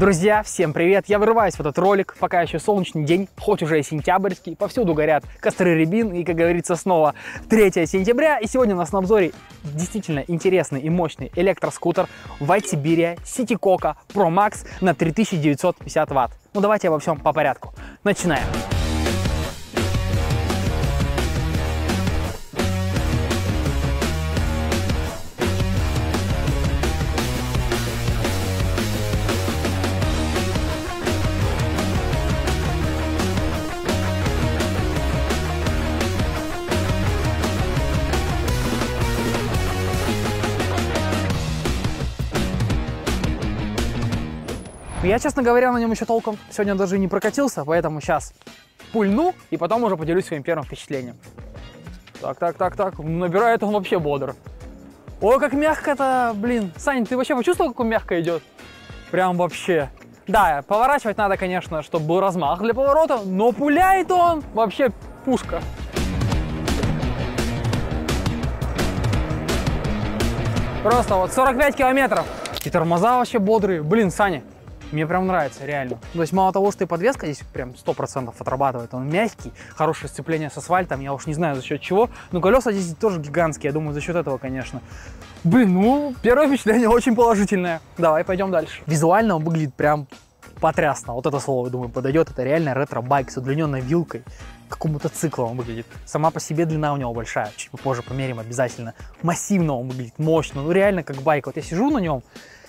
Друзья, всем привет! Я вырываюсь в этот ролик, пока еще солнечный день, хоть уже и сентябрьский, повсюду горят костры рябин, и, как говорится, снова 3 сентября, и сегодня у нас на обзоре действительно интересный и мощный электроскутер White Siberia Citicoca Pro Max на 3950 Вт. Ну давайте обо всем по порядку. Начинаем! Я, честно говоря, на нем еще толком сегодня даже не прокатился, поэтому сейчас пульну и потом уже поделюсь своим первым впечатлением. Так, набирает он вообще бодро. Ой, как мягко-то, блин. Сань, ты вообще почувствовал, как он мягко идет? Прям вообще. Да, поворачивать надо, конечно, чтобы был размах для поворота, но пуляет он вообще пушка. Просто вот 45 километров. И тормоза вообще бодрые. Блин, Саня, мне прям нравится, реально. То есть мало того, что и подвеска здесь прям 100% отрабатывает, он мягкий, хорошее сцепление с асфальтом, я уж не знаю за счет чего, но колеса здесь тоже гигантские, я думаю, за счет этого, конечно. Блин, ну, первое впечатление очень положительное. Давай пойдем дальше. Визуально он выглядит прям потрясно, вот это слово, думаю, подойдет, это реально ретро-байк с удлиненной вилкой. Как у мотоцикла он выглядит. Сама по себе длина у него большая, чуть попозже померим обязательно. Массивно он выглядит, мощно, ну реально как байк. Вот я сижу на нем,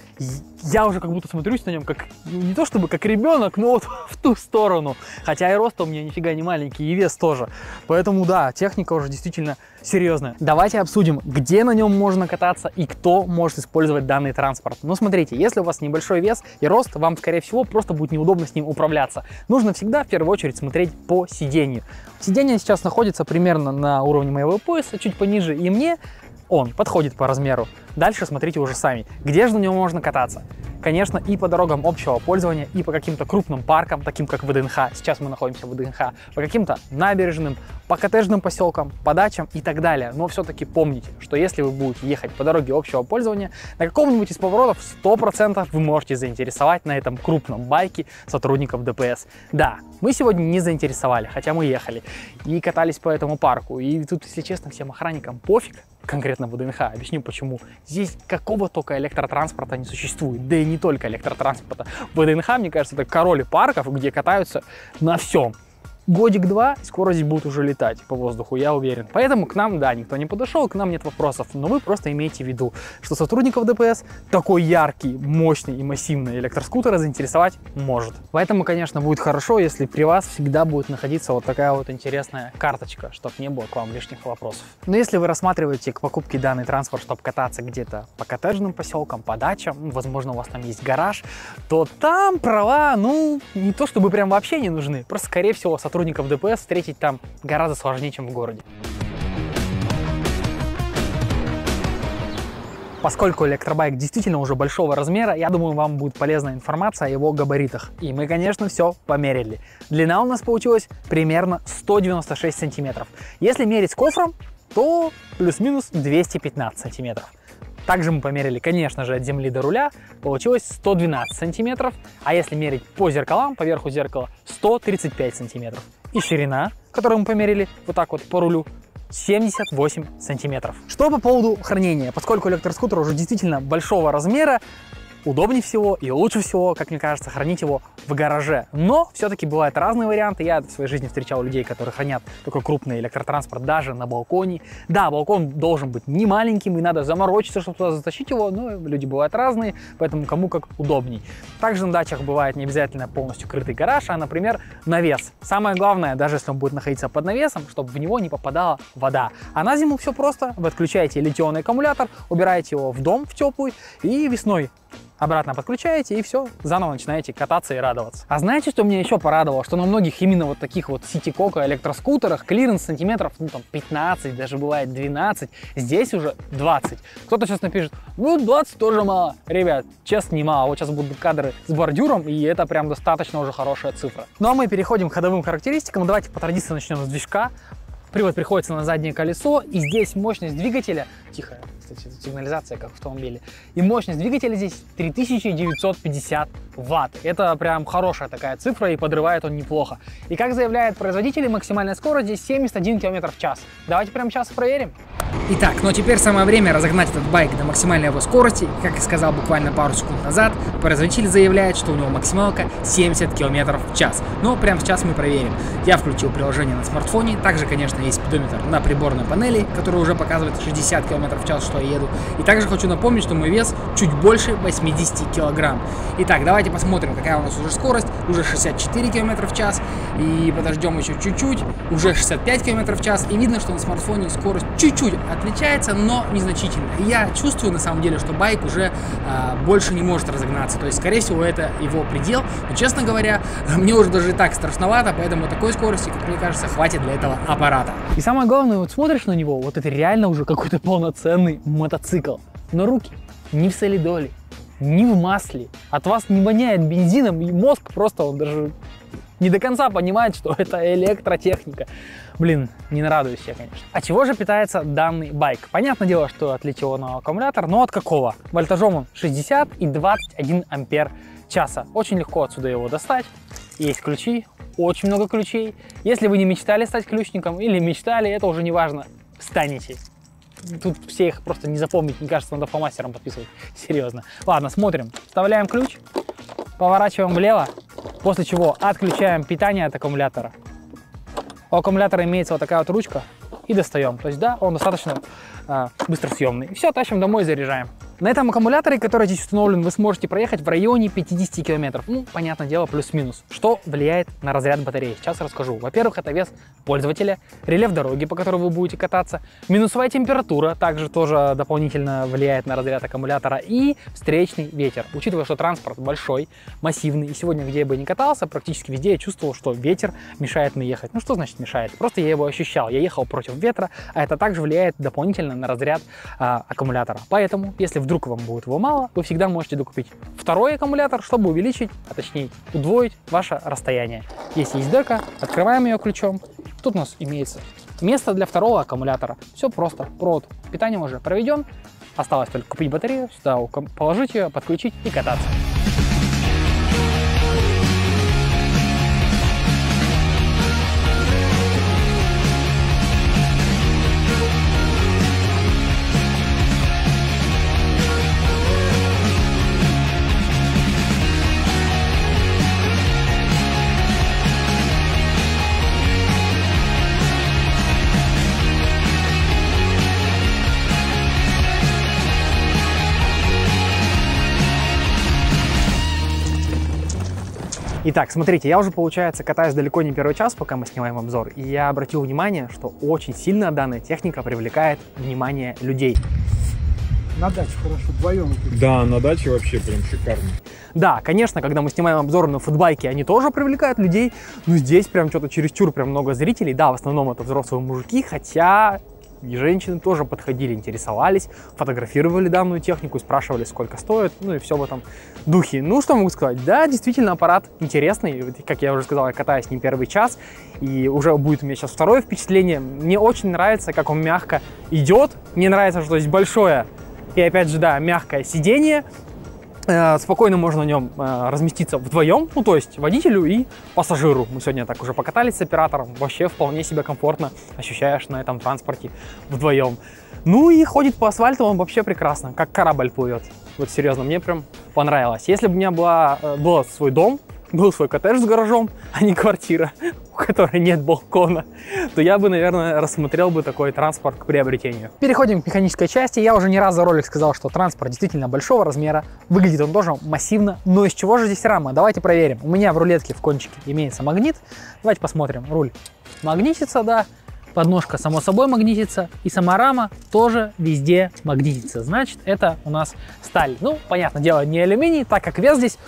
я уже как будто смотрюсь на нем как, не то чтобы как ребенок, но вот в ту сторону. Хотя и рост у меня нифига не маленький, и вес тоже. Поэтому да, техника уже действительно серьезная. Давайте обсудим, где на нем можно кататься и кто может использовать данный транспорт. Ну смотрите, если у вас небольшой вес и рост, вам скорее всего просто будет неудобно с ним управляться. Нужно всегда в первую очередь смотреть по сиденью. Сиденье сейчас находится примерно на уровне моего пояса, чуть пониже, и мне он подходит по размеру. Дальше смотрите уже сами, где же на нем можно кататься. Конечно, и по дорогам общего пользования, и по каким-то крупным паркам, таким как ВДНХ, сейчас мы находимся в ВДНХ, по каким-то набережным, по коттеджным поселкам, по дачам и так далее. Но все-таки помните, что если вы будете ехать по дороге общего пользования, на каком-нибудь из поворотов 100% вы можете заинтересовать на этом крупном байке сотрудников ДПС. Да, мы сегодня не заинтересовали, хотя мы ехали и катались по этому парку. И тут, если честно, всем охранникам пофиг, конкретно ВДНХ, объясню почему. Здесь какого только электротранспорта не существует, да и не только электротранспорта. ВДНХ, мне кажется, это король парков, где катаются на всем. Годик-два, скоро здесь будут уже летать по воздуху, я уверен. Поэтому к нам, да, никто не подошел, к нам нет вопросов. Но вы просто имейте в виду, что сотрудников ДПС такой яркий, мощный и массивный электроскутер заинтересовать может. Поэтому, конечно, будет хорошо, если при вас всегда будет находиться вот такая вот интересная карточка, чтобы не было к вам лишних вопросов. Но если вы рассматриваете к покупке данный транспорт, чтобы кататься где-то по коттеджным поселкам, по дачам, возможно, у вас там есть гараж, то там права, ну, не то чтобы прям вообще не нужны, просто, скорее всего, сотрудников ДПС встретить там гораздо сложнее, чем в городе. Поскольку электробайк действительно уже большого размера, я думаю, вам будет полезная информация о его габаритах. И мы, конечно, все померили. Длина у нас получилась примерно 196 сантиметров. Если мерить с кофром, то плюс-минус 215 сантиметров. Также мы померили, конечно же, от земли до руля, получилось 112 сантиметров, а если мерить по зеркалам, по верху зеркала, 135 сантиметров. И ширина, которую мы померили вот так вот по рулю, 78 сантиметров. Что по поводу хранения, поскольку электроскутер уже действительно большого размера, удобнее всего и лучше всего, как мне кажется, хранить его в гараже. Но все-таки бывают разные варианты. Я в своей жизни встречал людей, которые хранят такой крупный электротранспорт даже на балконе. Да, балкон должен быть не маленьким, и надо заморочиться, чтобы туда затащить его, но люди бывают разные, поэтому кому как удобней. Также на дачах бывает не обязательно полностью крытый гараж, а, например, навес. Самое главное, даже если он будет находиться под навесом, чтобы в него не попадала вода. А на зиму все просто. Вы отключаете литионный аккумулятор, убираете его в дом, в теплый, и весной обратно подключаете, и все, заново начинаете кататься и радоваться. А знаете, что меня еще порадовало? Что на многих именно вот таких вот Citicoca электроскутерах клиренс сантиметров, ну там 15, даже бывает 12, здесь уже 20. Кто-то сейчас напишет, ну 20 тоже мало. Ребят, честно, не мало. Вот сейчас будут кадры с бордюром, и это прям достаточно уже хорошая цифра. Ну а мы переходим к ходовым характеристикам. Давайте по традиции начнем с движка. Привод приходится на заднее колесо, и здесь мощность двигателя, тихо, кстати, сигнализация, как в автомобиле. И мощность двигателя здесь 3950 ватт. Это прям хорошая такая цифра, и подрывает он неплохо. И как заявляет производитель, максимальная скорость здесь 71 км в час. Давайте прямо сейчас проверим. Итак, ну а теперь самое время разогнать этот байк до максимальной его скорости. Как я сказал буквально пару секунд назад, производитель заявляет, что у него максималка 70 км в час. Но прямо сейчас мы проверим. Я включил приложение на смартфоне. Также, конечно, есть спидометр на приборной панели, который уже показывает 60 км в час, что я еду. И также хочу напомнить, что мой вес чуть больше 80 кг. Итак, давайте посмотрим, какая у нас уже скорость. Уже 64 км в час. И подождем еще чуть-чуть. Уже 65 км в час. И видно, что на смартфоне скорость чуть-чуть отличается, но незначительно. И я чувствую, на самом деле, что байк уже больше не может разогнаться. То есть, скорее всего, это его предел. Но, честно говоря, мне уже даже и так страшновато, поэтому такой скорости, как мне кажется, хватит для этого аппарата. И самое главное, вот смотришь на него, вот это реально уже какой-то полноценный мотоцикл. Но руки не в солидоле, не в масле. От вас не воняет бензином, и мозг просто он даже не до конца понимает, что это электротехника. Блин, не нарадуюсь я, конечно. От чего же питается данный байк? Понятное дело, что от литий-ионового аккумулятора, но от какого? Вольтажом он 60 и 21 ампер часа. Очень легко отсюда его достать. Есть ключи, очень много ключей. Если вы не мечтали стать ключником или мечтали, это уже не важно, станете. Тут все их просто не запомнить, мне кажется, надо по мастерам подписывать. Серьезно. Ладно, смотрим. Вставляем ключ, поворачиваем влево, после чего отключаем питание от аккумулятора. У аккумулятора имеется вот такая вот ручка, и достаем. То есть, да, он достаточно быстросъемный. И все, тащим домой и заряжаем. На этом аккумуляторе, который здесь установлен, вы сможете проехать в районе 50 километров. Ну, понятное дело, плюс-минус. Что влияет на разряд батареи? Сейчас расскажу. Во-первых, это вес пользователя, рельеф дороги, по которой вы будете кататься, минусовая температура также тоже дополнительно влияет на разряд аккумулятора, и встречный ветер. Учитывая, что транспорт большой, массивный, и сегодня, где я бы ни катался, практически везде я чувствовал, что ветер мешает мне ехать. Ну, что значит мешает? Просто я его ощущал. Я ехал против ветра, а это также влияет дополнительно на разряд аккумулятора. Поэтому, если вдруг вам будет его мало, вы всегда можете докупить второй аккумулятор, чтобы увеличить, а точнее удвоить ваше расстояние. Здесь есть дека, открываем ее ключом. Тут у нас имеется место для второго аккумулятора. Все просто. Провод питания уже проведен. Осталось только купить батарею, сюда положить ее, подключить и кататься. Итак, смотрите, я уже, получается, катаюсь далеко не первый час, пока мы снимаем обзор, и я обратил внимание, что очень сильно данная техника привлекает внимание людей. На даче хорошо, вдвоем. Да, на даче вообще прям шикарно. Да, конечно, когда мы снимаем обзоры на футбайки, они тоже привлекают людей, но здесь прям что-то чересчур прям много зрителей. Да, в основном это взрослые мужики, хотя и женщины тоже подходили, интересовались, фотографировали данную технику, спрашивали, сколько стоит, ну и все в этом духе. Ну, что могу сказать? Да, действительно, аппарат интересный. Как я уже сказал, я катаюсь не первый час, и уже будет у меня сейчас второе впечатление. Мне очень нравится, как он мягко идет. Мне нравится, что здесь большое и, опять же, да, мягкое сиденье. Спокойно можно на нем разместиться вдвоем, ну то есть водителю и пассажиру. Мы сегодня так уже покатались с оператором, вообще вполне себя комфортно ощущаешь на этом транспорте вдвоем. Ну и ходит по асфальту он вообще прекрасно, как корабль плывет. Вот серьезно, мне прям понравилось. Если бы у меня был свой дом, был свой коттедж с гаражом, а не квартира, у которой нет балкона, то я бы, наверное, рассмотрел бы такой транспорт к приобретению. Переходим к механической части. Я уже не раз за ролик сказал, что транспорт действительно большого размера. Выглядит он тоже массивно. Но из чего же здесь рама? Давайте проверим. У меня в рулетке в кончике имеется магнит. Давайте посмотрим. Руль магнитится, да. Подножка, само собой, магнитится. И сама рама тоже везде магнитится. Значит, это у нас сталь. Ну, понятное дело, не алюминий, так как вес здесь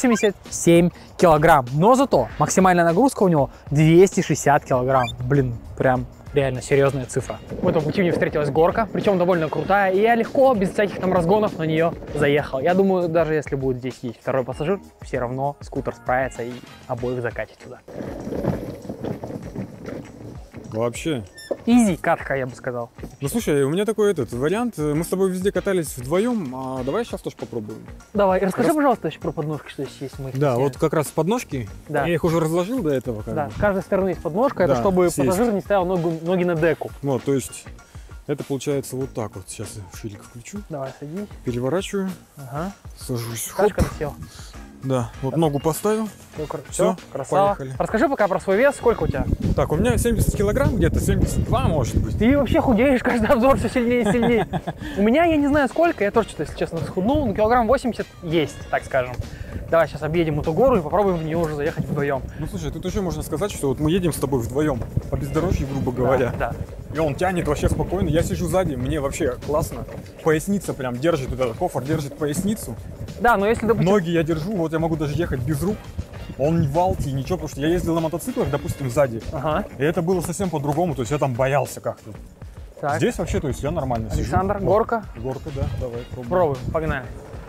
87 килограмм. Но зато максимальная нагрузка у него 260 килограмм. Блин, прям реально серьезная цифра. В этом пути мне встретилась горка, причем довольно крутая. И я легко, без всяких там разгонов на нее заехал. Я думаю, даже если будет здесь есть второй пассажир, все равно скутер справится и обоих закатит туда. Вообще. Изи катка, я бы сказал. Ну слушай, у меня такой вариант. Мы с тобой везде катались вдвоем, а давай сейчас тоже попробуем. Давай, расскажи, пожалуйста, еще про подножки, что здесь есть. Мы их Да, не вот как раз подножки. Да. Я их уже разложил до этого. Да, с каждой стороны есть подножка, это Да, чтобы сесть. пассажир не ставил ноги на деку. Вот, то есть это получается вот так вот. Сейчас я ширик включу, Давай, садись. переворачиваю, Ага. сажусь. Хоп. Скажешь, когда сел? Да, вот ногу поставил. Все, красава. поехали. Расскажи пока про свой вес, сколько у тебя? Так, у меня 70 килограмм, где-то 72 может быть. Ты вообще худеешь, каждый обзор все сильнее и сильнее. У меня, я не знаю сколько, я тоже что-то, если честно, схуднул, но килограмм 80 есть, так скажем. Давай сейчас объедем эту гору и попробуем в нее уже заехать вдвоем. Ну слушай, тут еще можно сказать, что вот мы едем с тобой вдвоем по бездорожью, грубо говоря. Да. И он тянет вообще спокойно. Я сижу сзади, мне вообще классно. Поясница прям держит, вот этот кофр держит поясницу. Да, но если, допустим... Ноги я держу, вот я могу даже ехать без рук. Он не валки, ничего, потому что я ездил на мотоциклах, допустим, сзади. Ага. И это было совсем по-другому, то есть я там боялся как-то. Так. Здесь вообще, то есть я нормально сижу. Александр, Вот. горка. Горка, да, давай пробуем. Пробуем, погнали.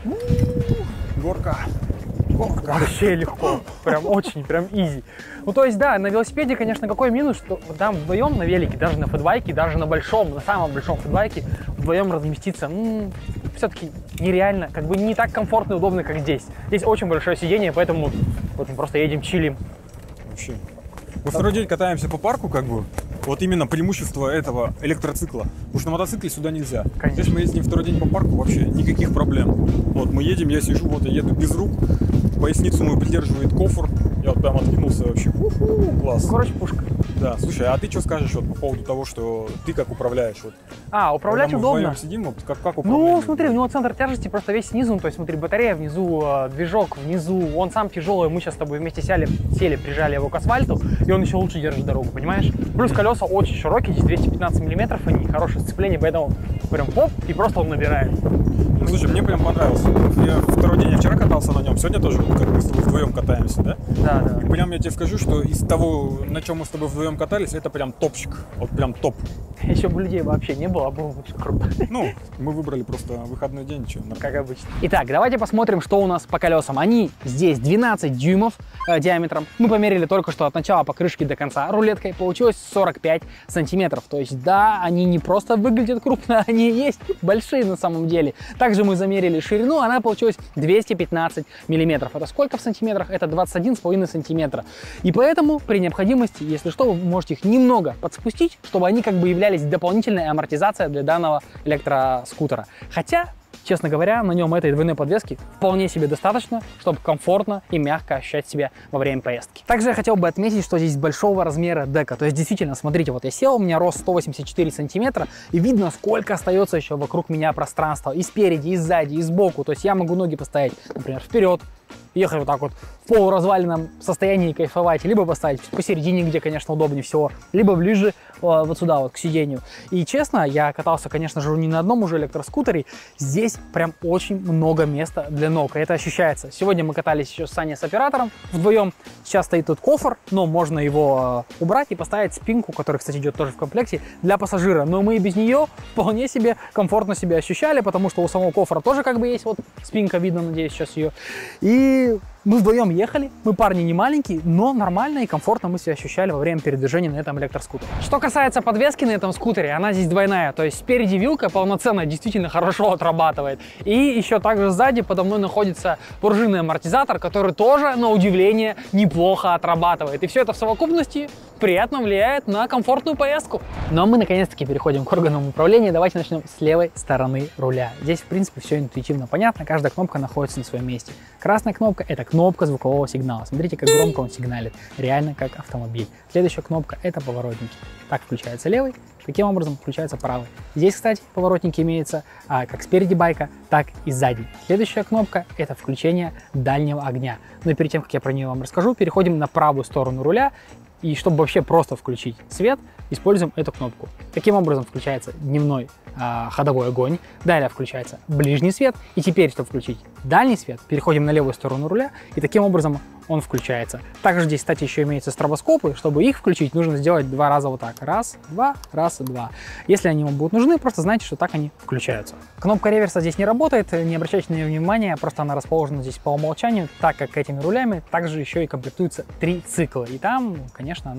Горка. Горка. Вообще легко, прям очень, прям изи. Ну то есть да, на велосипеде, конечно, какой минус, что там вдвоем на велике, даже на фэтбайке, даже на большом, на самом большом фэтбайке вдвоем разместиться, все-таки нереально, как бы не так комфортно и удобно, как здесь. Здесь очень большое сиденье, поэтому вот мы просто едем, чилим. Вообще. Мы второй день катаемся по парку, как бы. Вот именно преимущество этого электроцикла. Потому что на мотоцикле сюда нельзя. Конечно. Здесь мы ездим второй день по парку, вообще никаких проблем. Вот мы едем, я сижу, вот я еду без рук. Поясницу мою придерживает кофр. Я вот прям откинулся вообще. Класс. Короче, пушка. Да, слушай, а ты что скажешь вот по поводу того, что ты как управляешь? Вот, Управлять когда мы удобно. вдвоем сидим, вот как управлять? Ну, смотри, у него центр тяжести просто весь снизу, то есть смотри, батарея внизу, движок внизу, он сам тяжелый, мы сейчас с тобой вместе сели, прижали его к асфальту, и он еще лучше держит дорогу, понимаешь? Плюс колеса очень широкие, здесь 215 миллиметров, они хорошее сцепление, поэтому прям хоп, и просто он набирает. Ну, слушай, мне прям понравился. Я второй день, я вчера катался на нем, сегодня тоже, вот, как мы с тобой вдвоем катаемся, да? Да. И прям я тебе скажу, что из того, на чем мы с тобой вдвоем катались, это прям топчик. Вот прям топ. Еще бы людей вообще не было, было бы очень круто. Ну, мы выбрали просто выходной день, что Как обычно. Итак, давайте посмотрим, что у нас по колесам. Они здесь 12 дюймов диаметром. Мы померили только что от начала покрышки до конца рулеткой. Получилось 45 сантиметров. То есть, да, они не просто выглядят крупно, они есть большие на самом деле. Также мы замерили ширину, она получилась 215 миллиметров. Это сколько в сантиметрах? Это 21,5 сантиметра. И поэтому при необходимости, если что, вы можете их немного подспустить, чтобы они как бы являлись дополнительной амортизацией для данного электроскутера. Хотя, честно говоря, на нем этой двойной подвески вполне себе достаточно, чтобы комфортно и мягко ощущать себя во время поездки. Также я хотел бы отметить, что здесь большого размера дека. То есть, действительно, смотрите, вот я сел, у меня рост 184 сантиметра, и видно, сколько остается еще вокруг меня пространства. И спереди, и сзади, и сбоку. То есть я могу ноги поставить, например, вперед, ехать вот так вот в полуразваленном состоянии и кайфовать, либо поставить посередине, где, конечно, удобнее всего, либо ближе вот сюда вот к сиденью. И честно, я катался, конечно же, не на одном уже электроскутере, здесь прям очень много места для ног, и это ощущается. Сегодня мы катались еще с Саней, с оператором вдвоем, сейчас стоит тут кофр, но можно его убрать и поставить спинку, которая, кстати, идет тоже в комплекте, для пассажира, но мы и без нее вполне себе комфортно себя ощущали, потому что у самого кофра тоже как бы есть вот спинка, видно, надеюсь, сейчас ее. И мы вдвоем ехали, мы парни не маленькие, но нормально и комфортно мы себя ощущали во время передвижения на этом электроскутере. Что касается подвески на этом скутере, она здесь двойная, то есть спереди вилка полноценная, действительно хорошо отрабатывает. И еще также сзади подо мной находится пружинный амортизатор, который тоже, на удивление, неплохо отрабатывает. И все это в совокупности приятно влияет на комфортную поездку. Ну а мы наконец-таки переходим к органам управления. Давайте начнем с левой стороны руля. Здесь, в принципе, все интуитивно понятно, каждая кнопка находится на своем месте. Красная кнопка — это кнопка звукового сигнала. Смотрите, как громко он сигналит, реально как автомобиль. Следующая кнопка — это поворотники. Так включается левый, таким образом включается правый. Здесь, кстати, поворотники имеются как спереди байка, так и сзади. Следующая кнопка — это включение дальнего огня. Но перед тем, как я про нее вам расскажу, переходим на правую сторону руля. И чтобы вообще просто включить свет, используем эту кнопку. Таким образом включается дневной ходовой огонь, далее включается ближний свет, и теперь, чтобы включить дальний свет, переходим на левую сторону руля, и таким образом он включается. Также здесь, кстати, еще имеются стробоскопы. Чтобы их включить, нужно сделать 2 раза вот так. Раз, два, раз, два. Если они вам будут нужны, просто знайте, что так они включаются. Кнопка реверса здесь не работает, не обращайте на нее внимания, просто она расположена здесь по умолчанию, так как этими рулями также еще и комплектуются 3 цикла. И там, конечно, она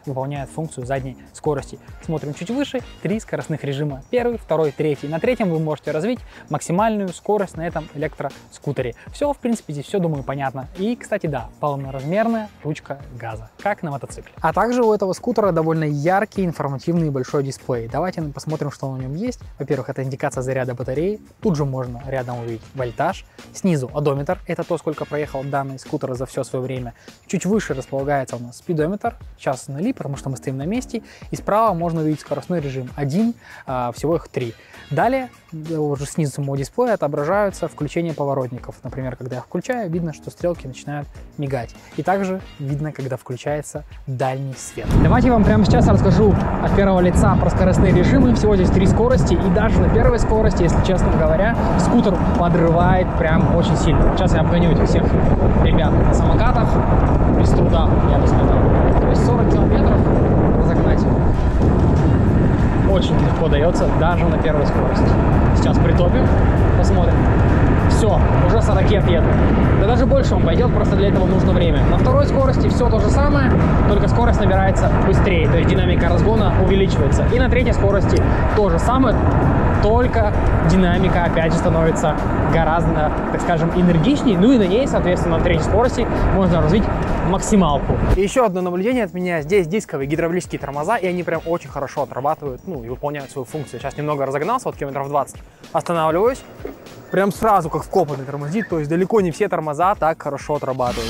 выполняет функцию задней скорости. Смотрим чуть выше, 3 скоростных режима. Первый, второй, третий. На третьем вы можете развить максимальную скорость на этом электроскутере. Все, в принципе, здесь все, думаю, понятно. И, кстати, да, полноразмерная ручка газа, как на мотоцикле. А также у этого скутера довольно яркий, информативный большой дисплей. Давайте посмотрим, что на нем есть. Во-первых, это индикация заряда батареи. Тут же можно рядом увидеть вольтаж. Снизу одометр. Это то, сколько проехал данный скутер за все свое время. Чуть выше располагается у нас спидометр. Сейчас 0, потому что мы стоим на месте. И справа можно увидеть скоростной режим 1, всего их 3. Далее, уже снизу самого дисплея отображаются включение поворотников. Например, когда я включаю, видно, что стрелки начинают мигать. И также видно, когда включается дальний свет. Давайте я вам прямо сейчас расскажу от первого лица про скоростные режимы. Всего здесь 3 скорости. И даже на первой скорости, если честно говоря, скутер подрывает прям очень сильно. Сейчас я обгоню этих всех ребят на самокатах без труда, я бы сказал. То есть 40 километров разогнать очень легко дается даже на первой скорости. Сейчас притопим, посмотрим. Все, уже 40 еду. Да даже больше он пойдет, просто для этого нужно время. На второй скорости все то же самое, только скорость набирается быстрее, то есть динамика разгона увеличивается. И на третьей скорости то же самое, только динамика опять же становится гораздо, так скажем, энергичнее. Ну и на ней, соответственно, на третьей скорости можно развить максималку. И еще одно наблюдение от меня. Здесь дисковые гидравлические тормоза, и они прям очень хорошо отрабатывают, ну и выполняют свою функцию. Сейчас немного разогнался, вот километров 20. Останавливаюсь. Прям сразу, как вкопанный, тормозит. То есть далеко не все тормоза так хорошо отрабатывают.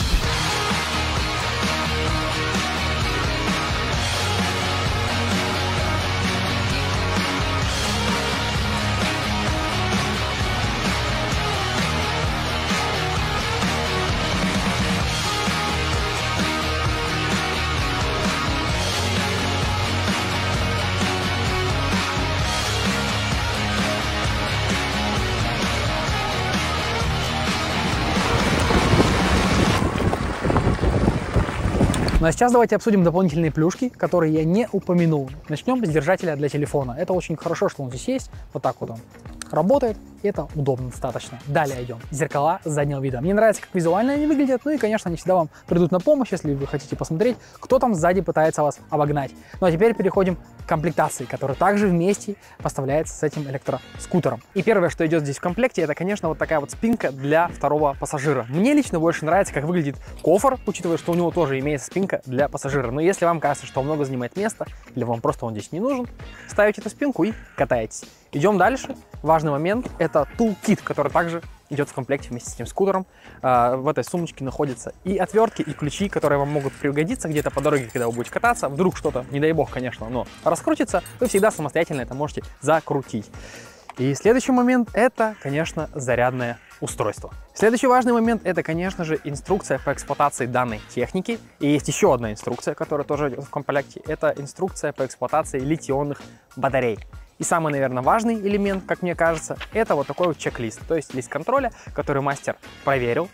Ну а сейчас давайте обсудим дополнительные плюшки, которые я не упомянул. Начнем с держателя для телефона. Это очень хорошо, что он здесь есть. Вот так вот он работает, и это удобно достаточно. Далее идем. Зеркала заднего вида. Мне нравится, как визуально они выглядят, ну и, конечно, они всегда вам придут на помощь, если вы хотите посмотреть, кто там сзади пытается вас обогнать. Ну а теперь переходим к комплектации, которая также вместе поставляется с этим электроскутером. И первое, что идет здесь в комплекте, это, конечно, вот такая вот спинка для второго пассажира. Мне лично больше нравится, как выглядит кофр, учитывая, что у него тоже имеется спинка для пассажира. Но если вам кажется, что он много занимает места, или вам просто он здесь не нужен, ставите эту спинку и катаетесь. Идем дальше. Важный момент – это toolkit, который также идет в комплекте вместе с этим скутером. В этой сумочке находятся и отвертки, и ключи, которые вам могут пригодиться где-то по дороге, когда вы будете кататься. Вдруг что-то, не дай бог, конечно, но раскрутится, вы всегда самостоятельно это можете закрутить. И следующий момент – это, конечно, зарядное устройство. Следующий важный момент – это, конечно же, инструкция по эксплуатации данной техники. И есть еще одна инструкция, которая тоже идет в комплекте. Это инструкция по эксплуатации литий-ионных батарей. И самый, наверное, важный элемент, как мне кажется, это вот такой вот чек-лист. То есть лист контроля, который мастер проверил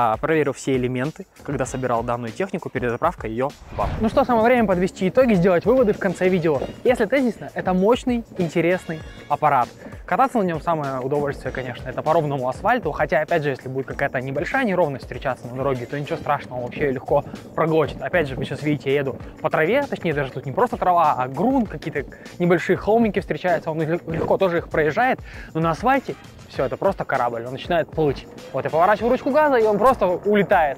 все элементы, когда собирал данную технику перед заправкой ее в бак. Ну что, самое время подвести итоги, сделать выводы в конце видео. Если тезисно, это мощный, интересный аппарат. Кататься на нем самое удовольствие, конечно, это по ровному асфальту, хотя, опять же, если будет какая-то небольшая неровность встречаться на дороге, то ничего страшного, вообще легко проглотит. Опять же, вы сейчас видите, я еду по траве, точнее, даже тут не просто трава, а грунт, какие-то небольшие холмики встречаются, он легко тоже их проезжает, но на асфальте все, это просто корабль, он начинает плыть. Вот я поворачиваю ручку газа, и он просто улетает.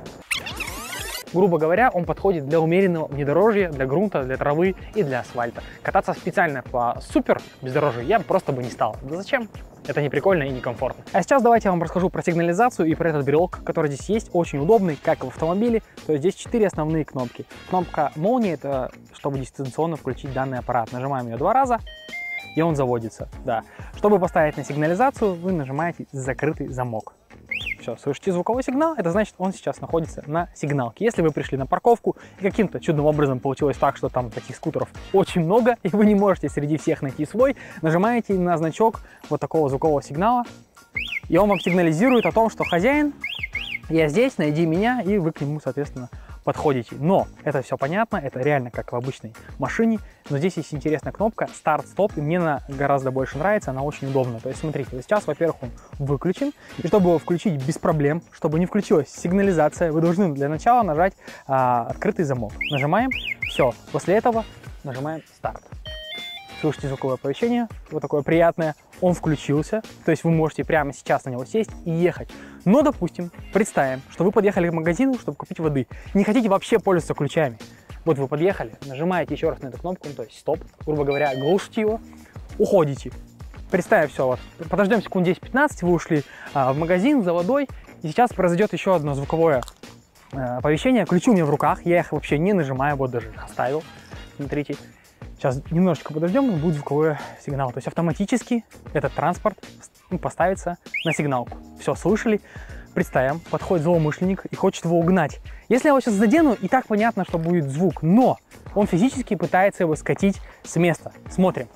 Грубо говоря, он подходит для умеренного внедорожья, для грунта, для травы и для асфальта. Кататься специально по супер бездорожью я просто бы не стал. Да зачем? Это не прикольно и не комфортно. А сейчас давайте я вам расскажу про сигнализацию и про этот брелок, который здесь есть, очень удобный, как в автомобиле. То есть здесь 4 основные кнопки. Кнопка молнии – это чтобы дистанционно включить данный аппарат. Нажимаем ее 2 раза, и он заводится. Да. Чтобы поставить на сигнализацию, вы нажимаете закрытый замок. Все, слышите звуковой сигнал, это значит, он сейчас находится на сигналке. Если вы пришли на парковку и каким-то чудным образом получилось так, что там таких скутеров очень много, и вы не можете среди всех найти свой, нажимаете на значок вот такого звукового сигнала, и он вам сигнализирует о том, что хозяин, я здесь, найди меня, и вы к нему, соответственно, подходите. Но это все понятно, это реально как в обычной машине. Но здесь есть интересная кнопка старт-стоп, и мне она гораздо больше нравится, она очень удобная. То есть смотрите, вот сейчас, во-первых, он выключен, и чтобы его включить без проблем, чтобы не включилась сигнализация, вы должны для начала нажать открытый замок. Нажимаем, все, после этого нажимаем старт. Слышите звуковое оповещение, вот такое приятное, он включился, то есть вы можете прямо сейчас на него сесть и ехать. Но, допустим, представим, что вы подъехали к магазину, чтобы купить воды, не хотите вообще пользоваться ключами. Вот вы подъехали, нажимаете еще раз на эту кнопку, то есть стоп, грубо говоря, глушите его, уходите. Представим, все, вот, подождем секунд 10-15, вы ушли в магазин за водой, и сейчас произойдет еще одно звуковое оповещение. Ключи у меня в руках, я их вообще не нажимаю, вот даже их оставил, смотрите. Сейчас немножечко подождем, и будет звуковой сигнал. То есть автоматически этот транспорт поставится на сигналку. Все, слышали? Представим, подходит злоумышленник и хочет его угнать. Если я его сейчас задену, и так понятно, что будет звук, но он физически пытается его скатить с места. Смотрим.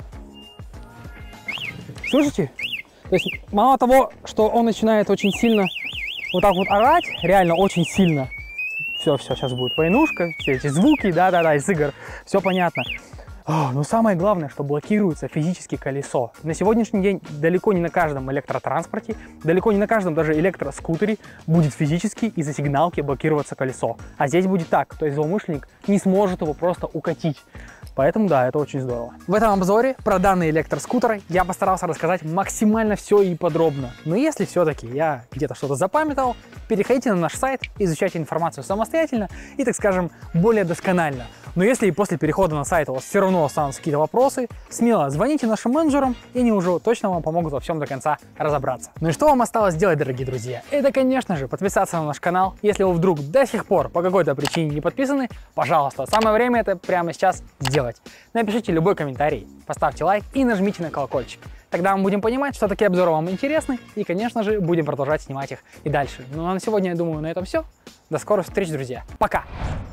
Слышите? То есть мало того, что он начинает очень сильно вот так вот орать, реально очень сильно. Все, сейчас будет войнушка, все эти звуки, да-да-да, из игр, все понятно. Но самое главное, что блокируется физически колесо. На сегодняшний день далеко не на каждом электротранспорте, далеко не на каждом даже электроскутере будет физически из-за сигналки блокироваться колесо. А здесь будет так, то есть злоумышленник не сможет его просто укатить. Поэтому да, это очень здорово. В этом обзоре про данные электроскутеры я постарался рассказать максимально все и подробно. Но если все-таки я где-то что-то запамятовал, переходите на наш сайт, изучайте информацию самостоятельно и, так скажем, более досконально. Но если и после перехода на сайт у вас все равно останутся какие-то вопросы, смело звоните нашим менеджерам, и они уже точно вам помогут во всем до конца разобраться. Ну и что вам осталось делать, дорогие друзья? Это, конечно же, подписаться на наш канал. Если вы вдруг до сих пор по какой-то причине не подписаны, пожалуйста, самое время это прямо сейчас сделать. Напишите любой комментарий, поставьте лайк и нажмите на колокольчик. Тогда мы будем понимать, что такие обзоры вам интересны, и, конечно же, будем продолжать снимать их и дальше. Ну а на сегодня, я думаю, на этом все. До скорых встреч, друзья. Пока!